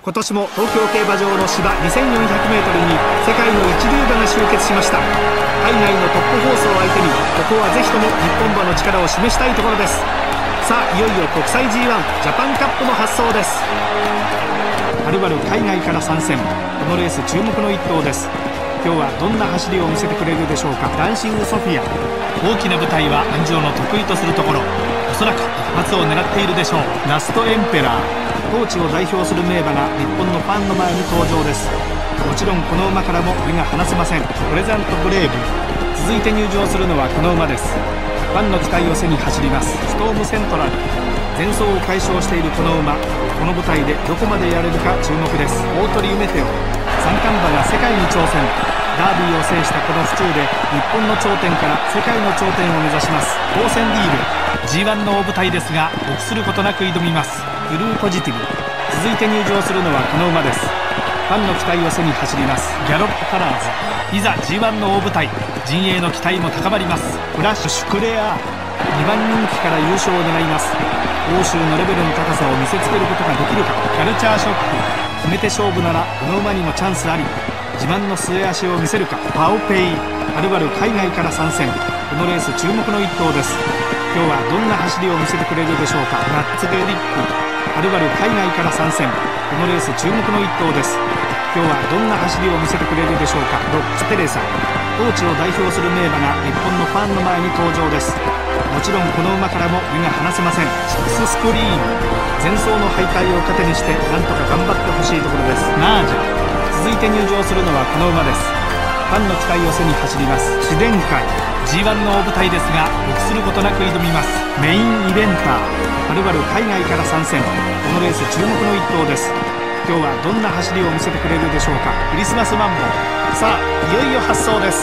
今年も東京競馬場の芝 2400m に世界の一流馬が集結しました。海外のトップホースを相手にここはぜひとも日本馬の力を示したいところです。さあいよいよ国際 G1 ジャパンカップの発走です。はるばる海外から参戦、このレース注目の一頭です。今日はどんな走りを見せてくれるでしょうか。ダンシングソフィア、大きな舞台は安城の得意とするところ、おそらく一発を狙っているでしょう。ラストエンペラー、高知を代表する名馬が日本のファンの前に登場です。もちろんこの馬からも目が離せません。プレゼントブレイブ、続いて入場するのはこの馬です。ファンの期待を背に走りますストームセントラル、前走を解消しているこの馬、この舞台でどこまでやれるか注目です。大鳥夢テオ、三冠馬が世界に挑戦、ダービーを制したこの府中で日本の頂点から世界の頂点を目指します。オーセンディール、 G1 の大舞台ですが臆することなく挑みます。ブルーポジティブ、続いて入場するのはこの馬です。ファンの期待を背に走りますギャロップカラーズ、いざ G1 の大舞台、陣営の期待も高まります。フラッシュシュクレア、2番人気から優勝を狙います。欧州のレベルの高さを見せつけることができるか。カルチャーショック、決めて勝負ならこの馬にもチャンスあり、自慢の末脚を見せるか。パオペイ、はるばる海外から参戦、このレース注目の一頭です。今日はどんな走りを見せてくれるでしょうか。ナッツゲリップ、はるばる海外から参戦、このレース注目の一頭です。今日はどんな走りを見せてくれるでしょうか。ロックステレサ、高知を代表する名馬が日本のファンの前に登場です。もちろんこの馬からも目が離せません。シックススクリーン、前走の敗退を糧にしてなんとか頑張ってほしいところです。ナージャ、続いて入場するのはこの馬です。ファンの期待を背に走ります自然界、 G1 の大舞台ですが臆することなく挑みます。メインイベンター、はるばる海外から参戦、このレース注目の一頭です。今日はどんな走りを見せてくれるでしょうか。クリスマスマンボウ、さあいよいよ発走です。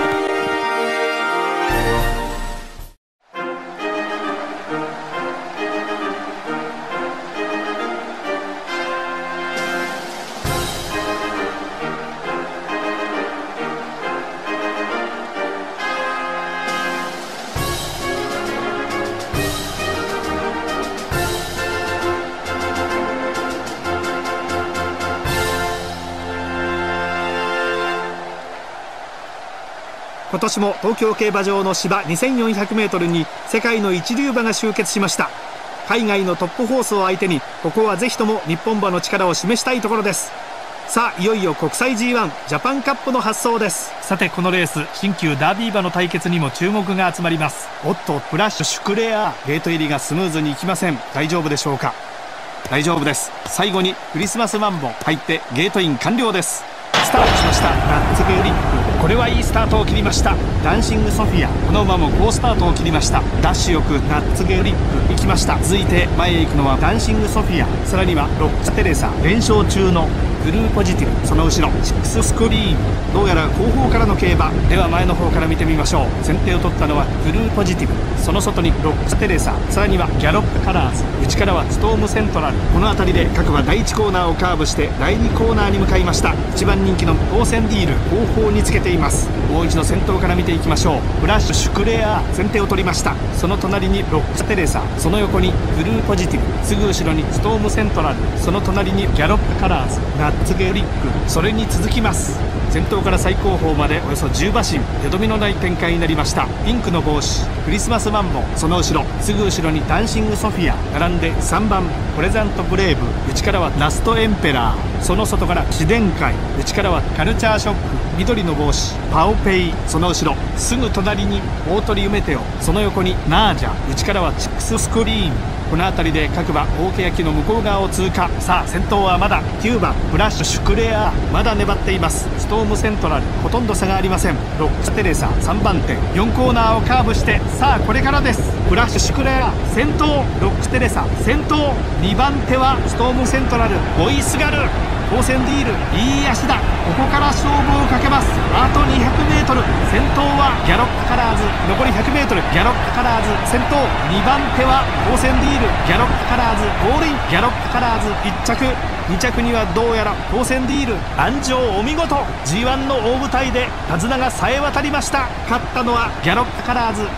今年も東京競馬場の芝 2400m に世界の一流馬が集結しました。海外のトップホースを相手にここはぜひとも日本馬の力を示したいところです。さあいよいよ国際 G1 ジャパンカップの発走です。さてこのレース、新旧ダービー馬の対決にも注目が集まります。おっとフラッシュシュクレア、ゲート入りがスムーズにいきません。大丈夫でしょうか。大丈夫です。最後にクリスマスマンボ入ってゲートイン完了です。スタートしました。ナッツグリップ、これはいいスタートを切りました。ダンシングソフィア、この馬も好スタートを切りました。ダッシュよくナッツグリップ行きました。続いて前へ行くのはダンシングソフィア、さらにはロックステレサ、連勝中のブルーポジティブ、その後ろシックススクリーン、どうやら後方からの競馬では前の方から見てみましょう。先手を取ったのはブルーポジティブ、その外にロックステレサ、さらにはギャロップカラーズ、内からはストームセントラル。この辺りで各馬第1コーナーをカーブして第2コーナーに向かいました。1番人気のオーセンディール後方につけています。もう一度先頭から見ていきましょう。フラッシュシュクレア、先手を取りました。その隣にロックステレサ、その横にブルーポジティブ、すぐ後ろにストームセントラル、その隣にギャロップカラーズ、ナッツゲリック、それに続きます。先頭から最後方までおよそ10馬身、よどみのない展開になりました。ピンクの帽子クリスマスマンボウ、その後ろすぐ後ろにダンシングソフィア、並んで3番プレゼントブレイブ、内からはラストエンペラー、その外から自然界、内からはカルチャーショック、緑の帽子パオペイ、その後ろすぐ隣に大鳥夢テオ、その横にナージャ、内からはチックススクリーン。この辺りで各馬大欅の向こう側を通過。さあ先頭はまだ9番フラッシュシュクレア、まだ粘っています。ストームセントラルほとんど差がありません。ロックステレサ3番手、4コーナーをカーブして、さあこれからです。フラッシュシュクレア先頭、ロックステレサ先頭、2番手はストームセントラル、ボイスガル、オーセンディールいい足だ。ここから勝負をかけます。あと 200m、 先頭はギャロップカラーズ、残り 100m ギャロップカラーズ先頭、2番手はオーセンディール、ギャロップカラーズゴールイン、ギャロップカラーズ1着、2着にはどうやらオーセンディール。安城お見事、 G1 の大舞台で手綱がさえ渡りました。勝ったのはギャロップカラーズ。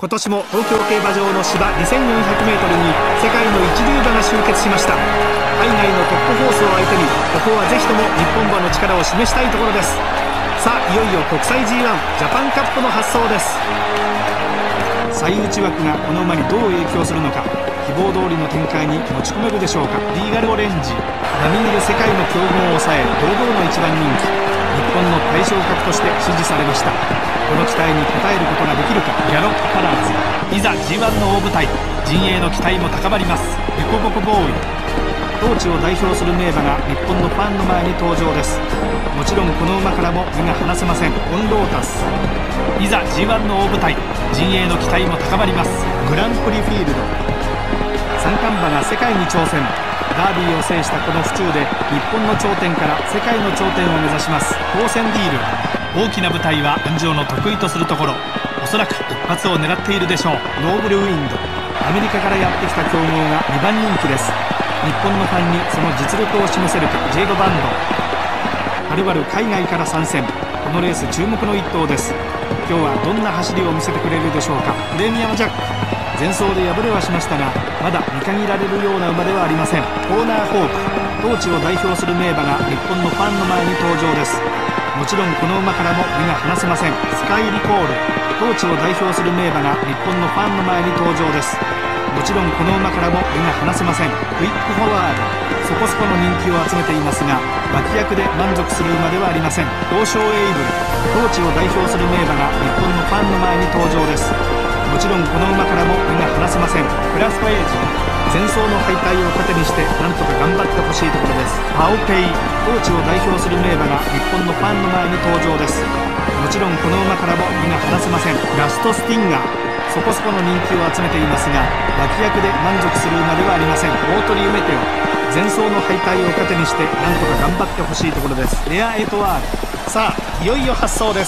今年も東京競馬場の芝 2400m に世界の一流馬が集結しました。海外のトップホースを相手にここはぜひとも日本馬の力を示したいところです。さあいよいよ国際 G1 ジャパンカップの発走です。最内枠がこの馬にどう影響するのか、希望通りの展開に持ち込めるでしょうか。リーガルオレンジ、並みいる世界の強豪を抑え堂々の一番人気、日本の対象格として支持されました。この期待に応えることができるか。ギャロップカラーズ、いざ G1 の大舞台、陣営の期待も高まります。デコボコボーイ、当地を代表する名馬が日本のファンの前に登場です。もちろんこの馬からも目が離せません。オンロータス、いざ G1 の大舞台、陣営の期待も高まります。グランプリフィールド、三冠馬が世界に挑戦。ダービーを制したこの府中で日本の頂点から世界の頂点を目指します。当選ディール、大きな舞台は安城の得意とするところ、おそらく一発を狙っているでしょう。ノーブルウィンド、アメリカからやってきた強豪が2番人気です。日本のファンにその実力を示せるか。ジェイドバンド、はるばる海外から参戦。このレース注目の一頭です。今日はどんな走りを見せてくれるでしょうか。プレミアムジャック、前走で敗れはしましたがまだ見限られるような馬ではありません。コーナーホーク、当地を代表する名馬が日本のファンの前に登場です。もちろんこの馬からも目が離せません。スカイリコール、当地を代表する名馬が日本のファンの前に登場です。もちろんこの馬からも目が離せません。クイックフォワード、そこそこの人気を集めていますが脇役で満足する馬ではありません。東証エイブル、当地を代表する名馬が日本のファンの前に登場です。もちろんこの馬からも目が離せません。クラフトエイジ、前走の敗退を糧にしてなんとか頑張ってほしいところです。パオペイ、当地を代表する名馬が日本のファンの前に登場です。もちろんこの馬からも目が離せません。ラストスティンガー、そこそこの人気を集めていますが脇役で満足する馬ではありません。大鳥夢テオ、前走の敗退を糧にしてなんとか頑張ってほしいところです。レアエトワール、さあいよいよ発走です。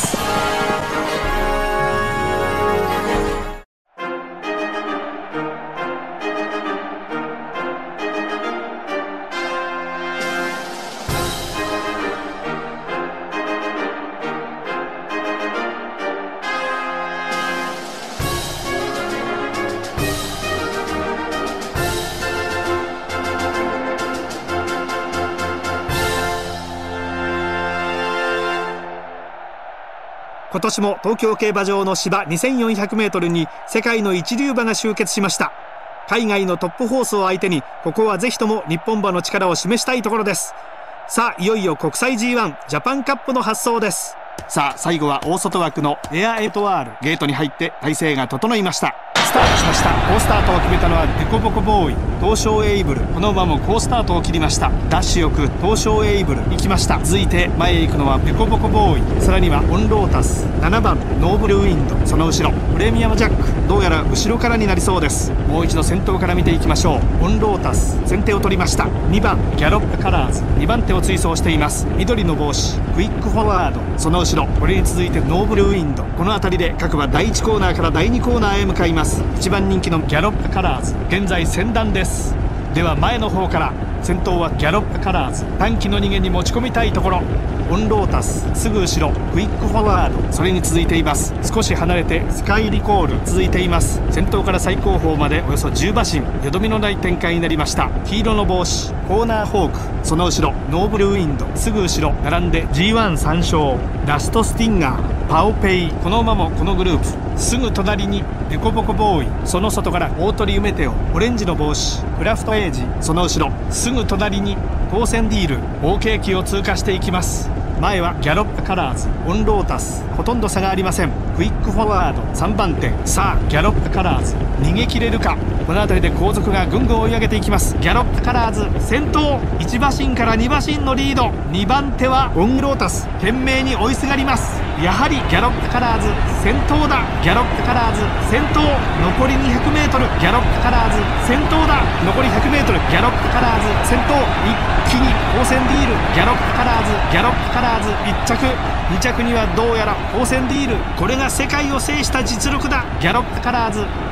今年も東京競馬場の芝 2400m に世界の一流馬が集結しました。海外のトップホースを相手にここはぜひとも日本馬の力を示したいところです。さあいよいよ国際 G1 ジャパンカップの発走です。さあ最後は大外枠のエアエトワール、ゲートに入って体勢が整いました。スタートしました。好スタートを決めたのはデコボコボーイ、東証エイブル、この馬も好スタートを切りました。ダッシュよく東証エイブル行きました。続いて前へ行くのはデコボコボーイ、さらにはオンロータス、7番ノーブルウィンド、その後ろプレミアムジャック、どうやら後ろからになりそうです。もう一度先頭から見ていきましょう。オンロータス先手を取りました。2番ギャロップカラーズ2番手を追走しています。緑の帽子クイックフォワード、その後ろこれに続いてノーブルウィンド、この辺りで各馬第1コーナーから第2コーナーへ向かいます。1番人気のギャロップカラーズ現在先団です。では前の方から先頭はギャロップカラーズ、短期の逃げに持ち込みたいところ。オンロータスすぐ後ろクイックフォワード、それに続いています。少し離れてスカイリコール続いています。先頭から最後方までおよそ10馬身、よどみのない展開になりました。黄色の帽子コーナーホーク、その後ろノーブルウィンド、すぐ後ろ並んで G13 勝ラストスティンガー、パオペイ、この馬もこのグループ。すぐ隣にデコボコボーイ、その外から大鳥夢テオ、オレンジの帽子クラフトエイジ、その後ろすぐ隣に当選ディール、合計機を通過していきます。前はギャロップカラーズ、オンロータス、ほとんど差がありません。クイックフォワード3番手、さあギャロップカラーズ逃げ切れるか。この辺りで後続がぐんぐん追い上げていきます。ギャロップカラーズ先頭、1馬身から2馬身のリード。2番手はオンロータス懸命に追いすがります。やはりギャロップカラーズ先頭だ。ギャロップカラーズ先頭、残り 200m ギャロップカラーズ先頭だ。残り 100m ギャロップカラーズ先頭、一気に当選ディール、ギャロップカラーズギャロップカラーズ1着、2着にはどうやら当選ディール、これが世界を制した実力だ。ギャロップカラーズ